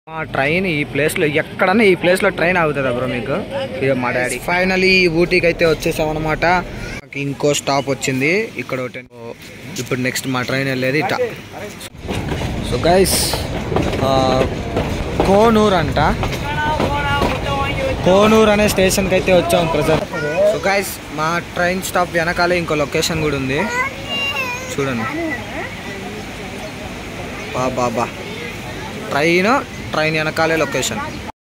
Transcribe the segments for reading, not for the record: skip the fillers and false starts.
Train ఈ ప్లేస్లో ఎక్కడన్నా ఈ ప్లేస్లో ట్రైన్ ఆగుతుందా బ్రో మీకు? ఇక మా డాడీ ఫైనలీ ఊటీకి అయితే వచ్చేసాం అనమాట. ఇంకో స్టాప్ వచ్చింది ఇక్కడ ఒకటి. ఇప్పుడు నెక్స్ట్ మా ట్రైన్ వెళ్ళేది ఇట. సో గైస్ కోనూరు అంట, కోనూరు అనే స్టేషన్కి అయితే వచ్చాం ప్రజెంట్. సో గైస్ మా ట్రైన్ స్టాప్ వెనకాలే ఇంకో లొకేషన్ కూడా ఉంది చూడండి. బాబా ట్రైన్ వెనకాలే లొకేషన్.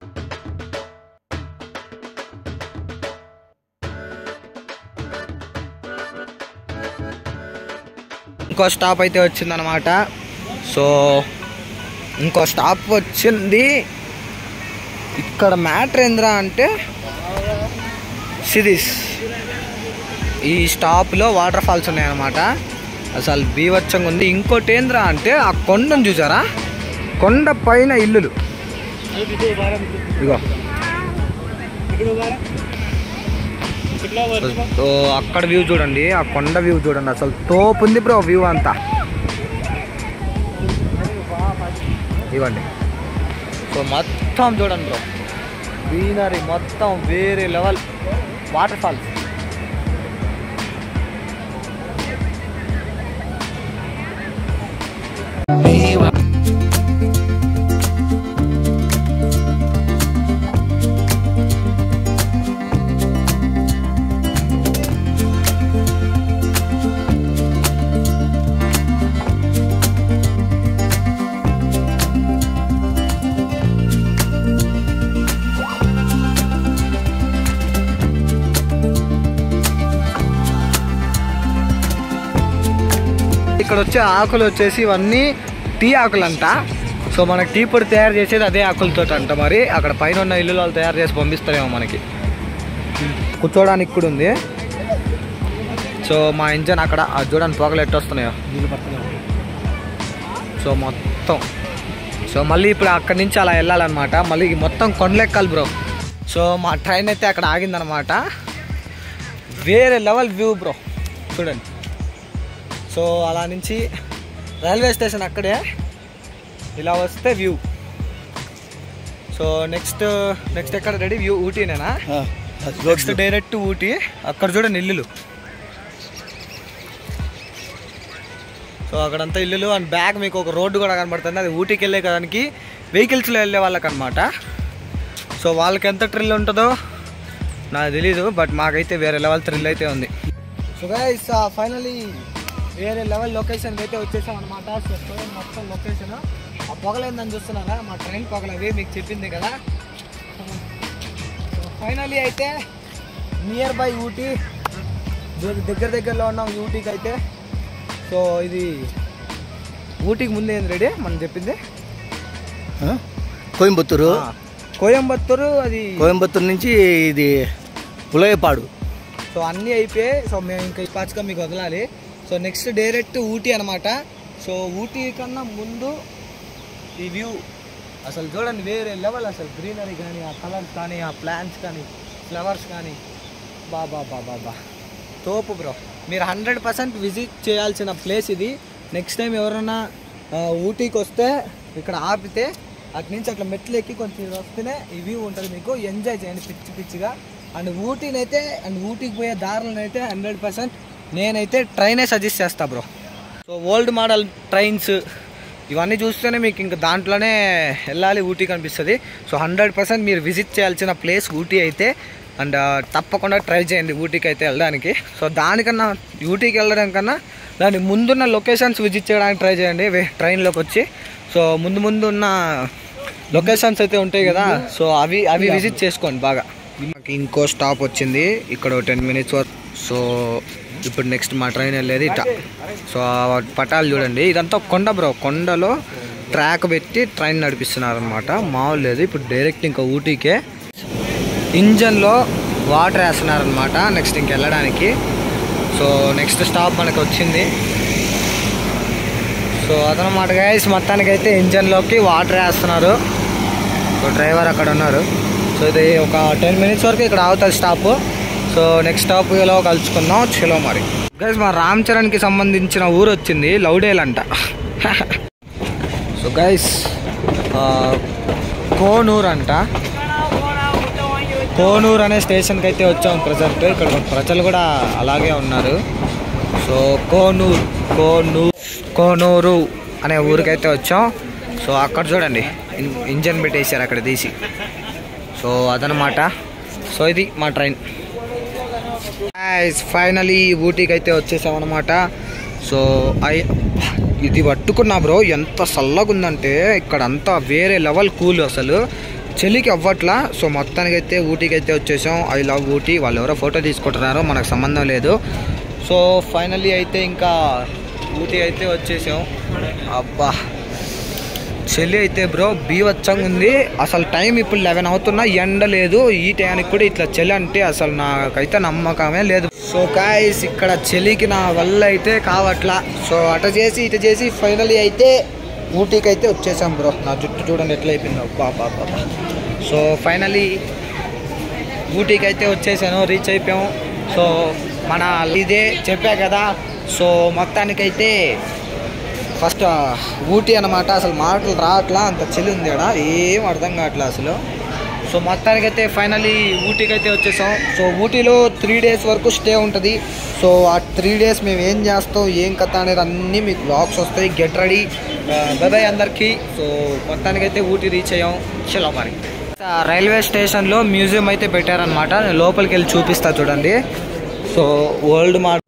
ఇంకో స్టాప్ అయితే వచ్చిందనమాట. సో ఇంకో స్టాప్ వచ్చింది. ఇక్కడ మ్యాటర్ ఏంద్రా అంటే సిరీస్ ఈ స్టాప్లో వాటర్ ఫాల్స్ ఉన్నాయన్నమాట. అసలు బీభత్సంగా ఉంది. ఇంకోటి ఏంద్రా అంటే ఆ కొండను చూసారా, కొండ పైన ఇల్లులు. ఇగో అక్కడ వ్యూ చూడండి, ఆ కొండ వ్యూ చూడండి. అసలు తోపు ఉంది బ్రో వ్యూ అంతా. ఇవ్వండి. సో మొత్తం చూడండి బ్రో, గ్రీనరీ మొత్తం వేరే లెవెల్. వాటర్ ఫాల్స్ ఇక్కడ వచ్చే ఆకులు వచ్చేసి ఇవన్నీ టీ ఆకులు అంట. సో మనకి టీ పొడి తయారు చేసేది అదే ఆకులతో అంట. మరి అక్కడ పైన ఉన్న ఇల్లు వాళ్ళు తయారు చేసి పంపిస్తారేమో మనకి. కూర్చోడానికి కూడా ఉంది. సో మా ఇంజన్ అక్కడ చూడండి పొగలు ఎట్టు వస్తున్నాయో. సో మొత్తం మళ్ళీ ఇప్పుడు అక్కడి నుంచి అలా వెళ్ళాలన్నమాట. మళ్ళీ మొత్తం కొండలెక్కాలి బ్రో. సో మా ట్రైన్ అయితే అక్కడ ఆగిందనమాట. వేరే లెవెల్ వ్యూ బ్రో చూడండి. సో అలా నుంచి రైల్వే స్టేషన్ అక్కడే, ఇలా వస్తే వ్యూ. సో నెక్స్ట్ ఎక్కడ రెడీ వ్యూ? ఊటీనేనా? Next direct Ooty. అక్కడ చూడండి ఇల్లులు. సో అక్కడంతా ఇల్లులు అండ్ బ్యాక్ మీకు ఒక రోడ్డు కూడా కనబడుతుంది. అది ఊటీకి వెళ్ళే కదానికి వెహికల్స్లో వెళ్ళే వాళ్ళకి అనమాట. సో వాళ్ళకి ఎంత థ్రిల్ ఉంటుందో నాకు తెలీదు, బట్ మాకైతే వేరే లెవెల్ థ్రిల్ అయితే ఉంది. సో గైస్ ఫైనలీ వేరే లెవెల్ లొకేషన్కి అయితే వచ్చేసాం అనమాట. సో మొత్తం లొకేషన్ ఆ పొగలేందని చూస్తున్నారా, మా ట్రైన్ పొగలు అవి మీకు చెప్పింది కదా. ఫైనలీ అయితే నియర్ బై ఊటీ, దగ్గరలో ఉన్నాం ఊటీకి అయితే. సో ఇది ఊటీకి ముందే ఏంది రెడీ మనం చెప్పింది కోయంబత్తూరు. అది కోయంబత్తూరు నుంచి ఇది పులయపాడు. సో అన్నీ అయిపోయాయి. సో మేము ఇంకా ఈ పాచిక మీకు వదలాలి. సో నెక్స్ట్ డైరెక్ట్ ఊటీ అనమాట. సో ఊటీ కన్నా ముందు ఈ వ్యూ అసలు చూడండి వేరే లెవెల్. అసలు గ్రీనరీ కానీ, ఆ కలర్స్ కానీ, ఆ ప్లాంట్స్ కానీ, ఫ్లవర్స్ కానీ, బాబా తోపు బ్రో. మీరు 100% విజిట్ చేయాల్సిన ప్లేస్ ఇది. నెక్స్ట్ టైం ఎవరైనా ఊటీకి వస్తే ఇక్కడ ఆపితే అటు నుంచి అట్లా మెట్లు ఎక్కి కొంచెం వస్తేనే ఈ వ్యూ ఉంటుంది. మీకు ఎంజాయ్ చేయండి పిచ్చిగా. అండ్ ఊటీకి పోయే దారులనైతే 100% నేనైతే ట్రైనే సజెస్ట్ చేస్తా bro. So old model trains ఇవన్నీ చూస్తేనే మీకు ఇంకా దాంట్లోనే వెళ్ళాలి ఊటీకి అనిపిస్తుంది. సో 100% మీరు విజిట్ చేయాల్సిన ప్లేస్ ఊటీ అయితే. అండ్ తప్పకుండా ట్రై చేయండి ఊటీకి అయితే వెళ్ళడానికి. సో దానికన్నా ఊటీకి వెళ్ళడం కన్నా దాని ముందున్న లొకేషన్స్ విజిట్ చేయడానికి ట్రై చేయండి ట్రైన్లోకి వచ్చి. సో ముందు ఉన్న లొకేషన్స్ అయితే ఉంటాయి కదా, సో అవి విజిట్ చేసుకోండి బాగా. ఇంకో స్టాప్ వచ్చింది ఇక్కడ 10 minutes వరకు. సో ఇప్పుడు నెక్స్ట్ మా ట్రైన్ వెళ్ళేది ఇట. సో పటాలు చూడండి, ఇదంతా కొండ బ్రో. కొండలో ట్రాక్ పెట్టి ట్రైన్ నడిపిస్తున్నారు అనమాట, మామూలు లేదు. ఇప్పుడు డైరెక్ట్ ఇంకా ఊటీకే ఇంజన్లో వాటర్ వేస్తున్నారనమాట నెక్స్ట్ ఇంక వెళ్ళడానికి. సో నెక్స్ట్ స్టాప్ మనకు వచ్చింది. సో అదనమాట గైస్, మొత్తానికైతే ఇంజన్లోకి వాటర్ వేస్తున్నారు. సో డ్రైవర్ అక్కడ ఉన్నారు. సో ఇది ఒక 10 minutes వరకు ఇక్కడ అవుతుంది స్టాప్. సో నెక్స్ట్ స్టాప్లో కలుసుకుందాం. చలో మరి గైస్, మా రామ్ చరణ్కి సంబంధించిన ఊరు వచ్చింది, లౌడేల్ అంట. సో గైస్ కోనూరు అంట. కోనూరు అనే స్టేషన్కి అయితే వచ్చాం ప్రజెంట్. ఇక్కడ ప్రజలు కూడా అలాగే ఉన్నారు. సో కోనూరు అనే ఊరికైతే వచ్చాం. సో అక్కడ చూడండి ఇంజన్ పెట్టేశారు అక్కడ తీసి. సో అదనమాట. సో ఇది మా ట్రైన్. ఫైనలీ ఊటీకి అయితే వచ్చేసాం అనమాట. సో ఇది పట్టుకున్నా బ్రో, ఎంత చల్లగా ఉందంటే ఇక్కడ అంతా వేరే లెవెల్ కూల్, అసలు చలికి అవ్వట్లా. సో మొత్తానికి అయితే ఊటీకి అయితే వచ్చేసాం. I love Ooty. వాళ్ళు ఎవరో ఫోటో తీసుకుంటున్నారో మనకు సంబంధం లేదు. సో ఫైనల్లీ అయితే ఇంకా ఊటీ అయితే వచ్చేసాం. అబ్బా చలి అయితే బ్రో బీవచ్చంగా ఉంది. అసలు టైం ఇప్పుడు 11 అవుతున్నా ఎండ లేదు. ఈ టైంకి కూడా ఇట్లా చలి అంటే అసలు నాకైతే నమ్మకమే లేదు. సో గాయ్స్ ఇక్కడ చలికి నా వల్ల అయితే కావట్లా. సో అటు చేసి ఇటు చేసి ఫైనల్లీ అయితే ఊటీకి అయితే వచ్చేసాం బ్రో. నా జుట్టు చూడండి ఎట్లా అయిపోయిందో. బాబా. సో ఫైనల్లీ ఊటీకి అయితే వచ్చేసాను, రీచ్ అయిపోయాము. సో మన ఇదే చెప్పా కదా. సో మొత్తానికైతే ఫస్ట్ ఊటీ అనమాట. అసలు మాటలు రావట్లా, అంత చలి ఉంది ఇక్కడ, ఏం అర్థం కావట్లా అసలు. సో మొత్తానికైతే ఫైనల్లీ ఊటీకి అయితే వచ్చేసాం. సో ఊటీలో 3 days వరకు స్టే ఉంటుంది. సో ఆ 3 days మేము ఏం చేస్తాం, ఏం కథ అనేది అన్నీ మీకు బ్లాగ్స్ వస్తాయి. Get ready. బాయ్ అందరికీ. సో మొత్తానికైతే ఊటీ రీచ్ అయ్యాం. చలో మరి. రైల్వే స్టేషన్లో మ్యూజియం అయితే పెట్టారనమాట. నేను లోపలికి వెళ్ళి చూపిస్తా చూడండి. సో వరల్డ్ మార్క్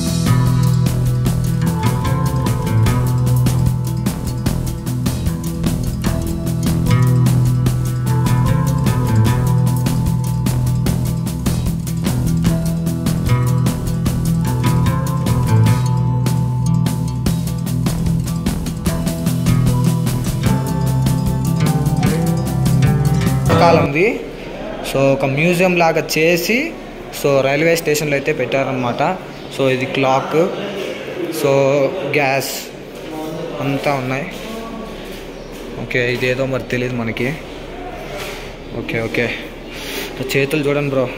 ఉంది. సో ఒక మ్యూజియం లాగా చేసి సో రైల్వే స్టేషన్లో అయితే పెట్టారనమాట. సో ఇది క్లాక్, సో గ్యాస్ అంతా ఉన్నాయి. ఓకే ఇదేదో మరి తెలియదు మనకి. ఓకే చేతులు చూడండి బ్రో.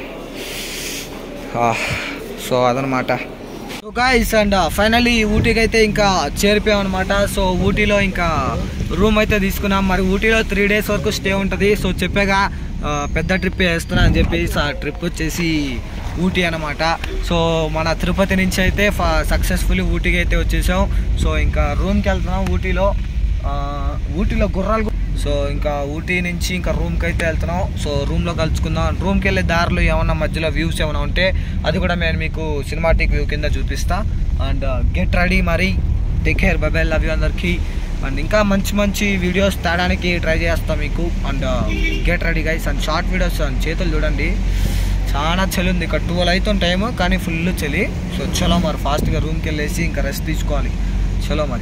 సో అదనమాట. సో గాయ్స్ అండ్ ఫైనల్లీ ఊటీకి అయితే ఇంకా చేరిపోయాం అనమాట. సో ఊటీలో ఇంకా రూమ్ అయితే తీసుకున్నాం. మరి ఊటీలో 3 days వరకు స్టే ఉంటుంది. సో చెప్పాగా పెద్ద ట్రిప్ వేస్తున్నా అని చెప్పేసి ఆ ట్రిప్ వచ్చేసి ఊటీ అనమాట. సో మన తిరుపతి నుంచి అయితే సక్సెస్ఫుల్లీ ఊటీకి అయితే వచ్చేసాం. సో ఇంకా రూమ్కి వెళ్తున్నాం. ఊటీలో గుర్రాలు. సో ఇంకా ఊటీ నుంచి ఇంకా రూమ్కి అయితే వెళ్తున్నాం. సో రూమ్లో కలుసుకుందాం. రూమ్కి వెళ్ళే దారిలో ఏమన్నా మధ్యలో వ్యూస్ ఏమైనా ఉంటే అది కూడా నేను మీకు సినిమాటిక్ వ్యూ కింద చూపిస్తా. అండ్ గెట్ రెడీ మరి. Take care. Bye bye. Love you అందరికీ. అండ్ ఇంకా మంచి వీడియోస్ తేడానికి ట్రై చేస్తాం మీకు. And get ready guys. And short videos. And చేతులు చూడండి చాలా చలి ఉంది. ఇక్కడ 12 అవుతుంది టైము, కానీ ఫుల్ చలి. సో చలో మరి ఫాస్ట్గా రూమ్కి వెళ్ళేసి ఇంకా రెస్ట్ తీసుకోవాలి. చలో మరి.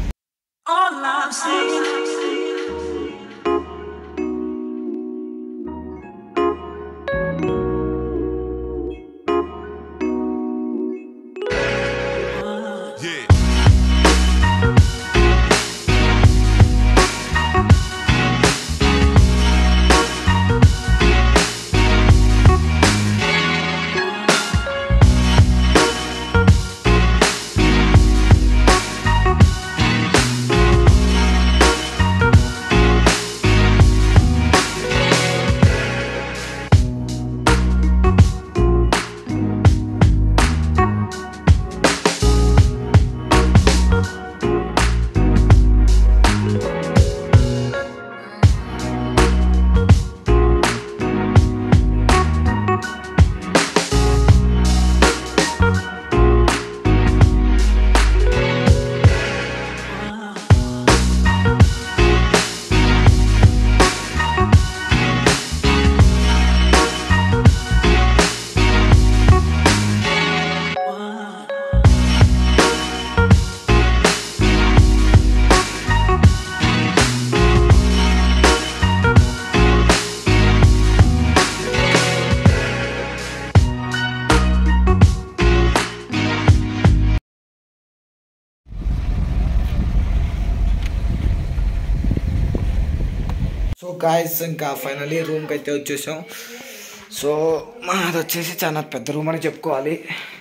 సో గాయస్ ఇంకా ఫైనలీ రూమ్కి అయితే వచ్చేసాం. సో మాది వచ్చేసి చాలా పెద్ద రూమ్ అని చెప్పుకోవాలి.